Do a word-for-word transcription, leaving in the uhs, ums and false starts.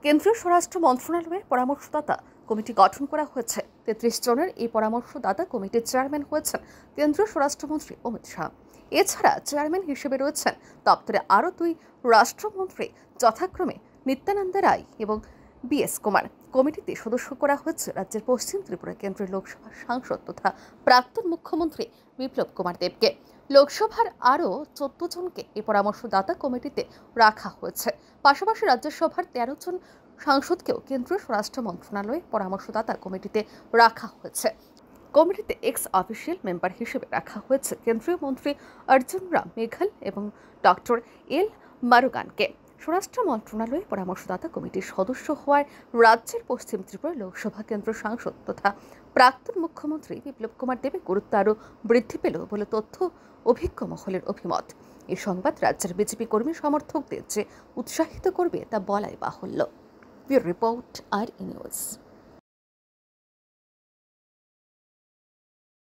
কেন্দ্রীয় স্বরাষ্ট্র মন্ত্রণালয়ের পরামর্শদাতা কমিটি গঠন করা হয়েছে। তেত্রিশ জনের এই পরামর্শদাতা কমিটির চেয়ারম্যান হয়েছেন কেন্দ্রীয় স্বরাষ্ট্রমন্ত্রী অমিত শাহ। এছাড়া চেয়ারম্যান হিসেবে রয়েছেন দপ্তরে আরও দুই রাষ্ট্রমন্ত্রী, যথাক্রমে নিত্যানন্দ রায় এবং বি এস কুমার। কমিটিতে সদস্য করা হয়েছে রাজ্যের পশ্চিম ত্রিপুরা কেন্দ্রের লোকসভার সাংসদ তথা প্রাক্তন মুখ্যমন্ত্রী বিপ্লব কুমার দেবকে। লোকসভার আরও চোদ্দ জনকে এই পরামর্শদাতা কমিটিতে রাখা হয়েছে। পাশাপাশি রাজ্যসভার তেরো জন সাংসদকেও কেন্দ্রীয় স্বরাষ্ট্র মন্ত্রণালয়ের পরামর্শদাতা কমিটিতে রাখা হয়েছে। কমিটিতে এক্স অফিসিয়াল মেম্বার হিসেবে রাখা হয়েছে কেন্দ্রীয় মন্ত্রী অর্জুন রাম মেঘাল এবং ডক্টর এল মারুগানকে। স্বরাষ্ট্র মন্ত্রণালয়ের পরামর্শদাতা কমিটির সদস্য হওয়ায় রাজ্যের পশ্চিম ত্রিপুরা লোকসভা কেন্দ্র সাংসদ তথা প্রাক্তন মুখ্যমন্ত্রী বিপ্লব কুমার দেবের গুরুত্ব আরও বৃদ্ধি পেল বলে তথ্য অভিজ্ঞ মহলের অভিমত। এই সংবাদ রাজ্যের বিজেপি কর্মী সমর্থকদের যে উৎসাহিত করবে তা বলাই বাহুল্য। ব্যুরো রিপোর্ট, আর ই নিউজ।